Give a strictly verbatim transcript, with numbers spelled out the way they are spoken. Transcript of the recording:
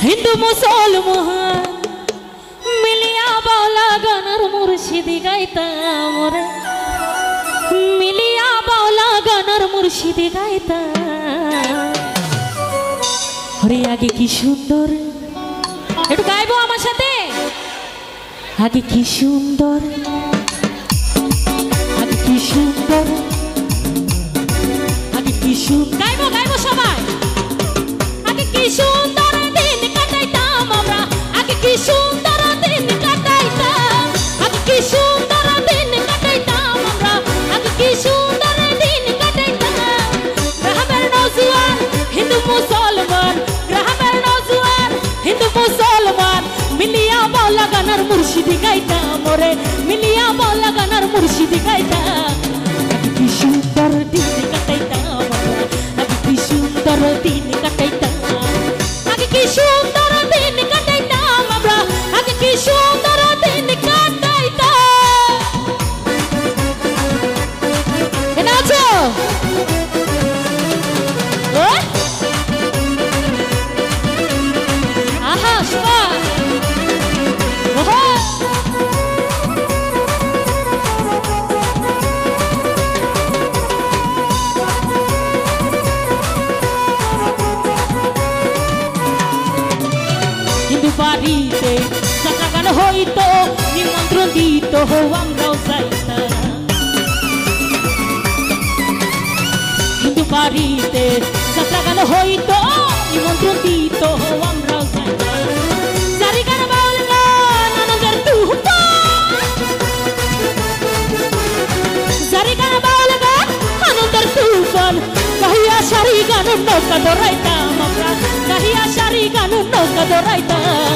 হিন্দু মুসলমান মিলিয়া বাউলা গানার মুর্শিদি গাইতাম রে, মিলিয়া বাউলা গানার মুর্শিদি গাইতাম। হরে আগে কি সুন্দর, একটু গাইবো আমার সাথে। আগে কি সুন্দর, আগে কি সুন্দর, আগে কি সুন্দর, গাইবো গাইবো সবাই। আগে কি সুন্দর দিন কাটাইতাম আমরা, আগে কি সুন্দর দিন কাটাইতাম, আগে কি সুন্দর দিন কাটাইতাম আমরা, আগে কি সুন্দর দিন কাটাইতাম। গ্রামের নওজোয়ান হিন্দু মুসলমান, গ্রামের নওজোয়ান হিন্দু মুসলমান মিলিয়া বাউলা গানার মুর্শিদি গাইতাম রে, মিলিয়া বাউলা গানার মুর্শিদি গাইতাম। আগে কি সুন্দর দিন কাটাইতাম আমরা, আগে কি সুন্দর দিন কাটাইতাম, আগে কি সুন্দর দিন কাটাইতাম আমরা, আগে কি সুন্দর দিন কাটাইতাম। কেন আছো? আহা শোভা, ওহো হিন্দু বাড়িতে যাত্রা গান হইতো, নিমন্ত্রণ দিত আমরাও যাইতাম। হিন্দু বাড়িতে যাত্রা গান হইতো, নিমন্ত্রণ দিত আমরাও যাইতাম। জারি গান বাউল গান আনন্দের তুফান, জারি গান বাউল গান আনন্দের তুফান, গাহিয়া সারি গান নৌকা দৌড়াইতাম আমরা, গাহিয়া সারি গান নৌকা দৌড়াইতাম।